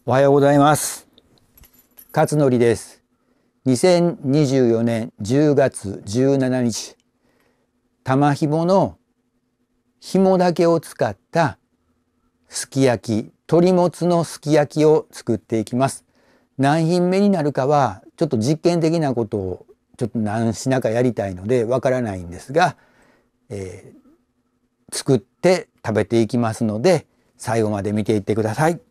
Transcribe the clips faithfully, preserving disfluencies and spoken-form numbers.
おはようございます。勝則です。にせんにじゅうよねんじゅうがつじゅうしちにち、玉ひもの紐だけを使ったすき焼き、鶏もつのすき焼きを作っていきます。何品目になるかはちょっと実験的なことをちょっと何品かやりたいのでわからないんですが、えー、作って食べていきますので最後まで見ていってください。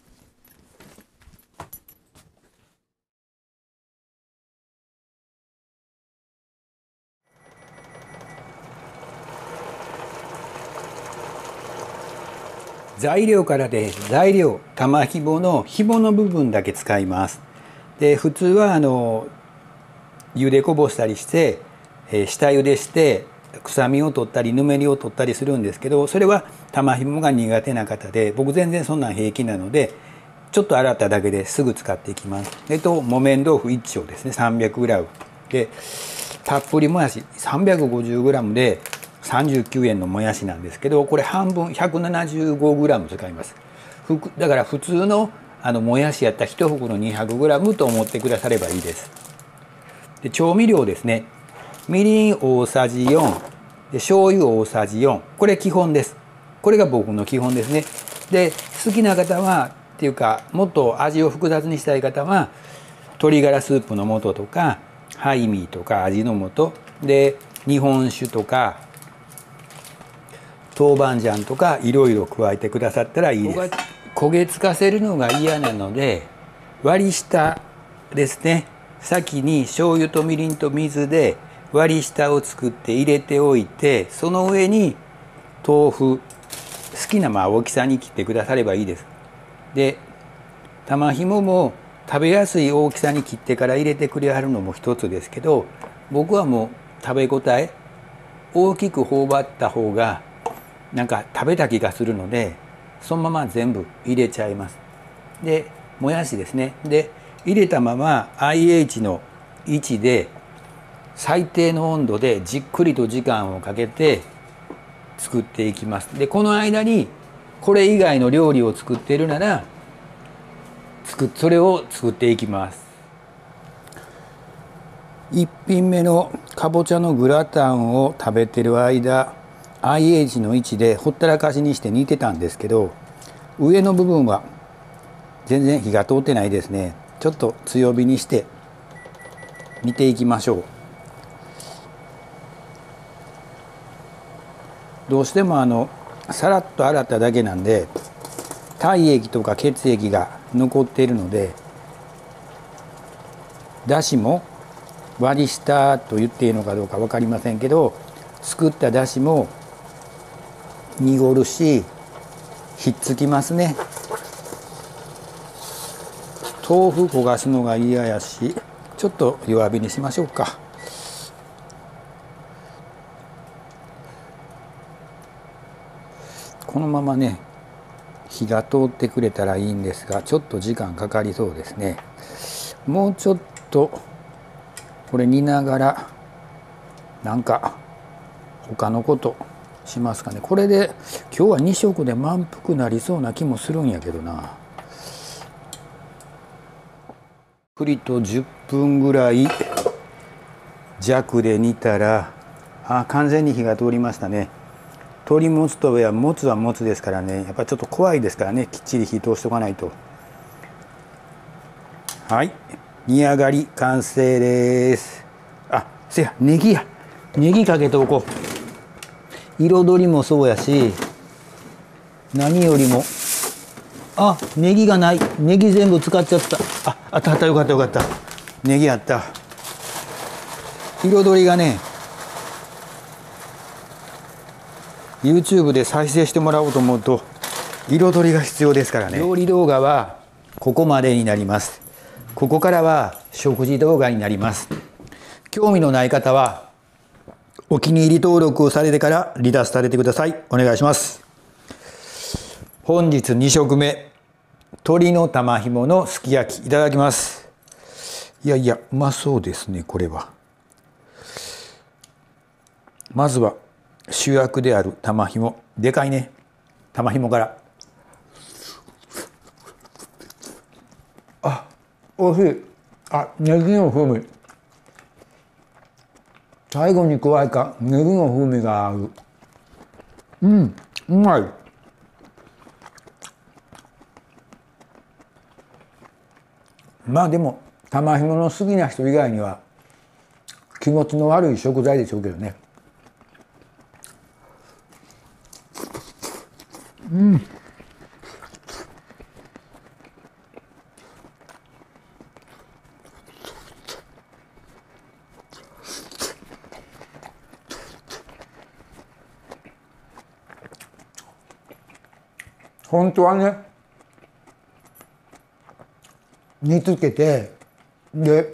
材料からです。材料、玉ひもの紐の部分だけ使います。で、普通はあの茹でこぼしたりして、えー、下茹でして臭みを取ったりぬめりを取ったりするんですけど、それは玉ひもが苦手な方で、僕全然そんなん平気なので、ちょっと洗っただけですぐ使っていきます。えっと木綿豆腐いっ丁ですね、さんびゃくグラムで、たっぷりもやし さんびゃくごじゅうグラム でさんじゅうきゅうえんのもやしなんですけど、これ半分 ひゃくななじゅうごグラム 使います。だから普通のあのもやしやったらいち袋 にひゃくグラム と思ってくださればいいです。で、調味料ですね。みりん大さじよんで、醤油大さじよん、これ基本です。これが僕の基本ですね。で、好きな方はっていうか、もっと味を複雑にしたい方は鶏ガラスープの素とかハイミーとか味の素で、日本酒とか豆板醤とかいろいろ加えてくださったらいいです。焦げつかせるのが嫌なので割り下ですね。先に醤油とみりんと水で割り下を作って入れておいて、その上に豆腐好きなまあ大きさに切ってくださればいいです。で、玉ひもも食べやすい大きさに切ってから入れてくれはるのも一つですけど、僕はもう食べ応え大きく頬張った方がなんか食べた気がするので、そのまま全部入れちゃいます。で、もやしですね。で、入れたまま アイエイチ のいちで最低の温度でじっくりと時間をかけて作っていきます。で、この間にこれ以外の料理を作っているならそれを作っていきます。いち品目のかぼちゃのグラタンを食べてる間、 アイエイチ のいちでほったらかしにして煮てたんですけど、上の部分は全然火が通ってないですね。ちょっと強火にして煮ていきましょう。どうしてもあのさらっと洗っただけなんで体液とか血液が残っているので、だしも割り下と言っていいのかどうか分かりませんけど、作っただしも濁るしひっつきますね。豆腐焦がすのが嫌やし、ちょっと弱火にしましょうか。このままね火が通ってくれたらいいんですが、ちょっと時間かかりそうですね。もうちょっとこれ煮ながらなんか他のことしますかね。これで今日はに食で満腹なりそうな気もするんやけどな。ふりとじゅっぷんぐらい弱で煮たら、あ、完全に火が通りましたね。鶏もつとはもつはもつですからね、やっぱりちょっと怖いですからね、きっちり火通しておかないと。はい、煮上がり完成です。あ、せやネギやネギかけておこう。彩りもそうやし何よりも、あ、ネギがない。ネギ全部使っちゃった。あ、あったあった、よかったよかった。ネギあった。彩りがね YouTube で再生してもらおうと思うと彩りが必要ですからね。料理動画はここまでになります。ここからは食事動画になります。興味のない方はお気に入り登録をされてから離脱されてください。お願いします。本日に食目、鶏の玉ひものすき焼きいただきます。いやいや、うまそうですね。これはまずは主役である玉ひも、でかいね。玉ひもからおいしい。あ、ネギの風味。最後に加えたネギの風味が合う。うん、うまい。まあでも玉ひもの好きな人以外には気持ちの悪い食材でしょうけどね。うん。本当はね、煮つけてで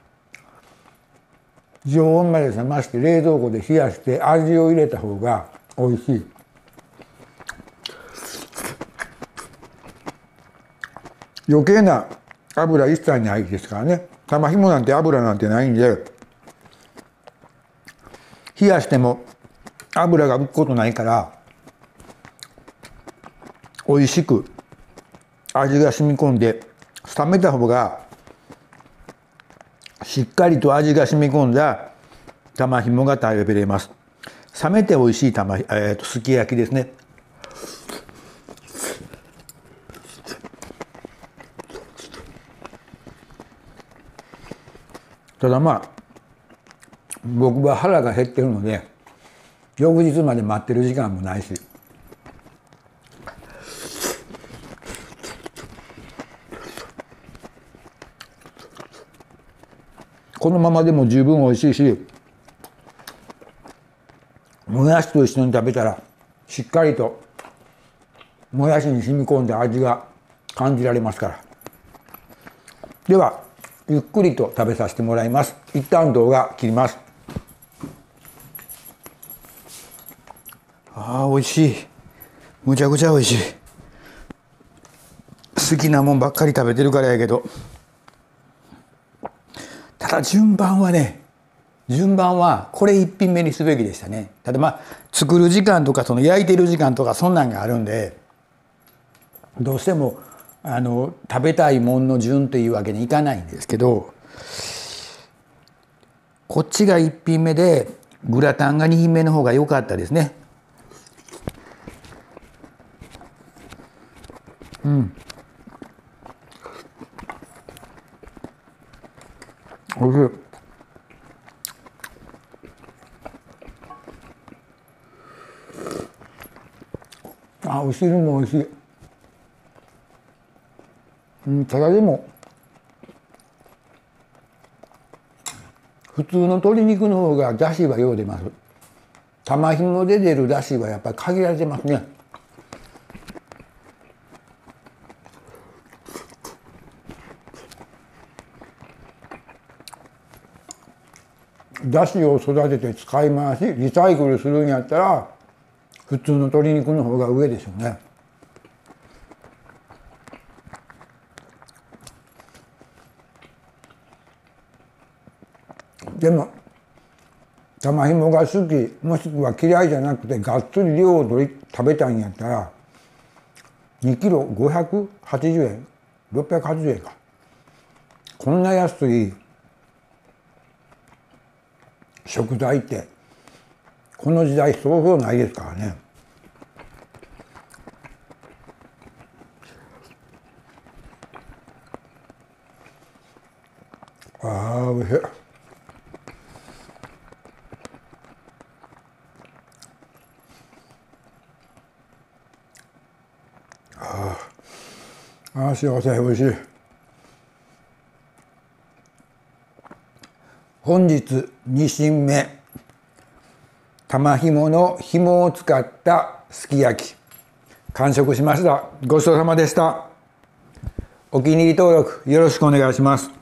常温まで冷まして冷蔵庫で冷やして味を入れた方が美味しい。余計な油一切ないですからね。玉ひもなんて油なんてないんで、冷やしても油が浮くことないから美味しく味が染み込んで、冷めた方がしっかりと味が染み込んだ玉ひもが食べれます。冷めて美味しい玉、えー、とすき焼きですね。ただまあ僕は腹が減ってるので翌日まで待ってる時間もないし、このままでも十分美味しいし、もやしと一緒に食べたらしっかりともやしに染み込んだ味が感じられますから。ではゆっくりと食べさせてもらいます。一旦動画切ります。 ああ美味しい。むちゃくちゃ美味しい。好きなもんばっかり食べてるからやけど、ただ順番はね順番はこれ一品目にすべきでしたね。ただまあ作る時間とかその焼いてる時間とかそんなんがあるんで、どうしてもあの食べたいもんの順というわけにいかないんですけど、こっちが一品目でグラタンが二品目の方が良かったですね。うん。おいしい。あ、お汁もおいしい。うん、ただでも普通の鶏肉の方が出汁はよう出ます。玉ひもで出る出汁はやっぱり限られてますね。出汁を育てて使い回しリサイクルするんやったら普通の鶏肉の方が上ですよね。でも玉ひもが好きもしくは嫌いじゃなくてがっつり量を取り食べたいんやったらにキロごひゃくはちじゅうえんろっぴゃくはちじゅうえんか、こんな安い食材ってこの時代そうそうないですからね。ああおいしい。ああ幸せ、おいしい。本日に品目、玉ひもの紐を使ったすき焼き完食しました。ごちそうさまでした。お気に入り登録よろしくお願いします。